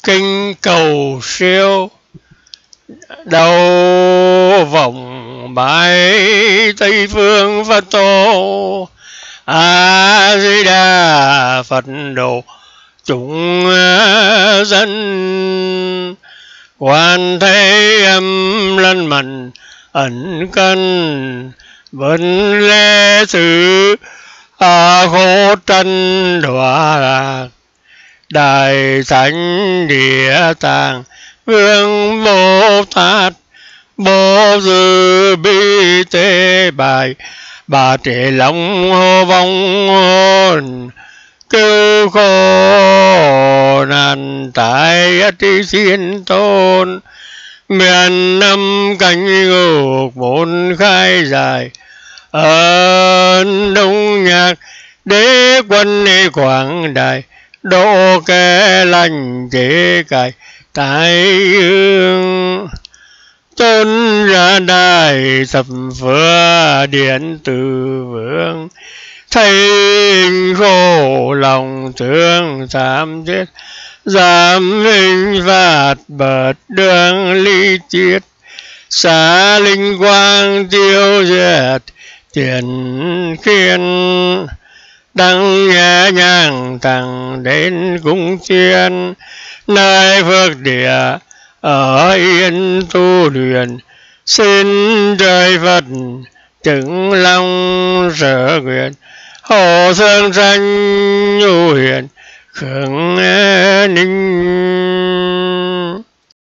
kinh cầu siêu đầu vòng bái Tây phương Phật tổ A Di Đà Phật độ chúng dân. Quan Thế Âm lân mẫn ẩn cân vấn lễ sự khổ trần đọa lạc. Đại Thánh Địa Tạng Vương Bồ Tát Bố Dư Bi Tế Bài Bà Trẻ Long Hô Vong Hồn cứu khổ nạn tại tri thiên tôn. Miền Nam cảnh ngục bốn khai dài ơn Đông Nhạc Đế quân quảng đại độ kẻ lành chế cải tại hương. Tôn ra đại thập phương điện tử vương thấy khổ lòng thương giảm chết giảm hình phạt bật đường ly chiết xá linh quang tiêu diệt tiền khiên. Đăng nhẹ nhàng thẳng đến cung thiên nơi phước địa ở yên tu luyện. Xin trời Phật chứng lòng sở nguyện hộ thương sanh nhu hiền khương ninh.